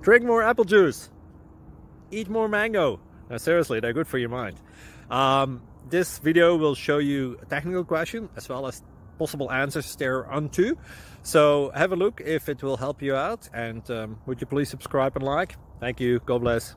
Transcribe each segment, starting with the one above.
Drink more apple juice. Eat more mango. No, seriously, they're good for your mind. This video will show you a technical question as well as possible answers thereunto. So have a look if it will help you out, and would you please subscribe and like? Thank you. God bless.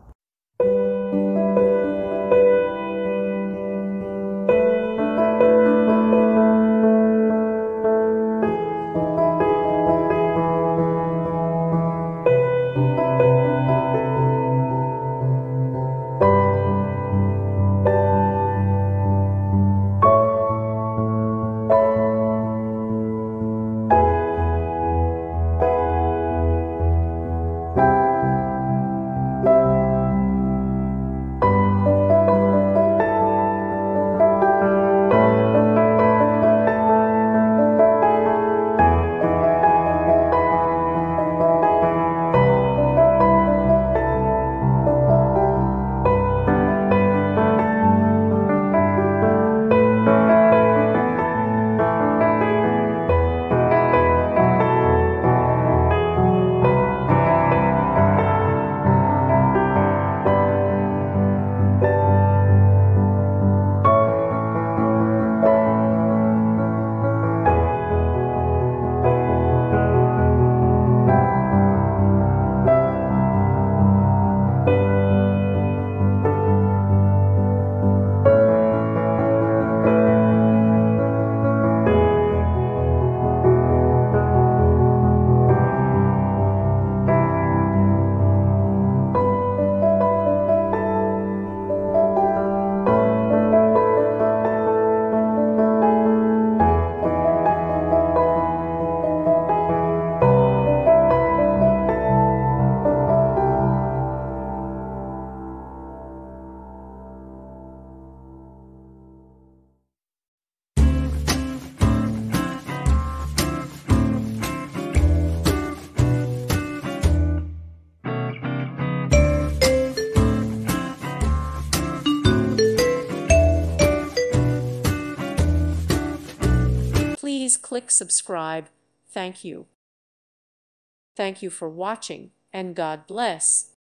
Please click subscribe. Thank you. Thank you for watching, and God bless.